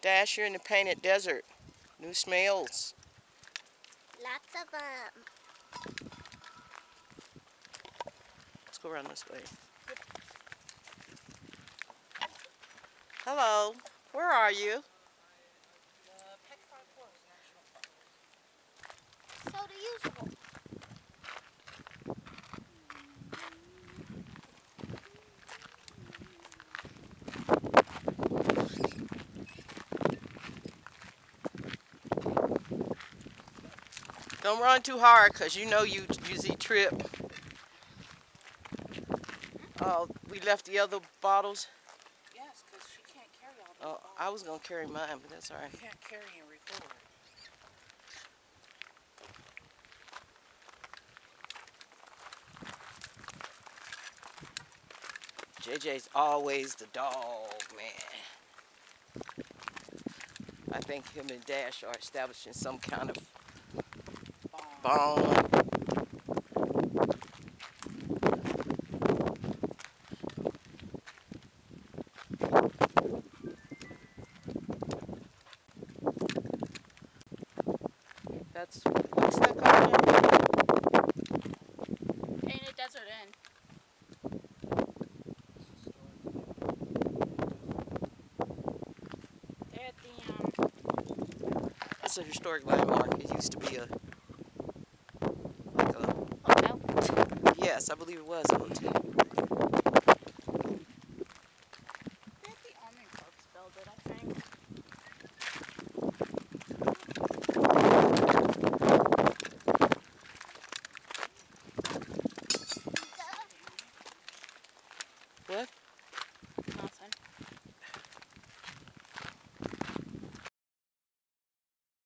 Dash, you're in the painted desert. New smells. Lots of them. Let's go around this way. Hello. Where are you? Petrified Forest National Park. So the usual. Don't run too hard, because you know you usually trip. Oh, we left the other bottles. Yes, because she can't carry all these Oh, bottles. I was going to carry mine, but that's all right. You can't carry and record. JJ's always the dog, man. I think him and Dash are establishing some kind of bond. What's that called? Painted Desert Inn. They're at the It's a historic landmark. It used to be a hotel. yes, I believe it was a hotel. They're at the Army Corps built it, I think. What? Outside.